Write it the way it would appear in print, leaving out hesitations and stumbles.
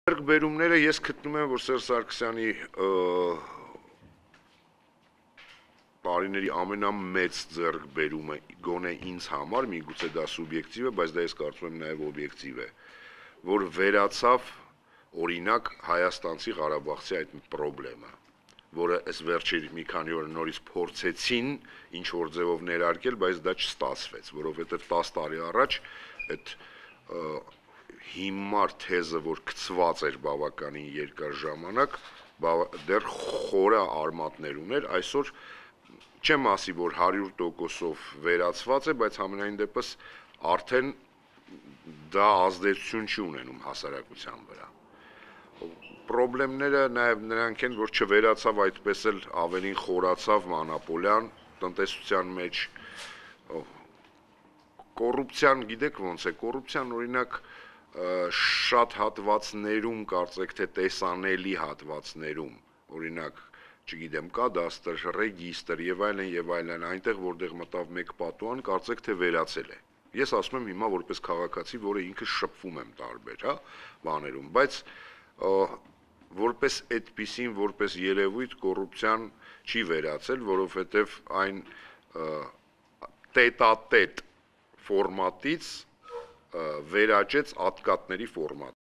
Ձեռքբերումները ես գտնում եմ, որ Սերժ Սարգսյանի տարիների ամենամեծ ձեռքբերումը գոնե ինձ համար, միգուցե դա սուբյեկտիվ է, բայց դա ես կարծում եմ նաև օբյեկտիվ է, որ վերացավ օրինակ հայաստանցի Ղարաբաղցի այդ խնդրը, որը այս վերջի մի քանի օր նորից փորձեցին ինչ որ ձևով ներարկել, բայց դա չստացվեց, որովհետև 10 տարի առաջ այդ հիմար թեզը, որ գծված էր բավականին երկար ժամանակ, դեռ խորը արմատներ ուներ, այսօր չեմ ասի, որ 100%-ով վերացված է, բայց համենայն դեպս արդեն դա ազդեցություն չի ունենում հասարակության վրա։ Պրոբլեմները նաև նրանք են, որ չվերացավ այդպես էլ ավելին խորացավ մոնոպոլիան տնտեսության մեջ, կոռուպցիան, գիտեք ոնց է, կոռուպցիան օրինակ շատ հատվածներում կարծեք թե տեսանելի հատվածներում, օրինակ, չգիտեմ, կադաստր, ռեգիստր եւ այլն, այնտեղ որտեղ մտավ մեկ պատուհան, կարծեք թե վերացել է։ Ես ասում եմ հիմա որպես քաղաքացի, որը ինքը շփվում եմ տարբեր, բաներում, բայց որպես այդպիսին, որպես երևույթ կոռուպցիան չի վերացել, որովհետեւ այն տետատետ ֆորմատից վերաճեց ատկատների ֆորմատ,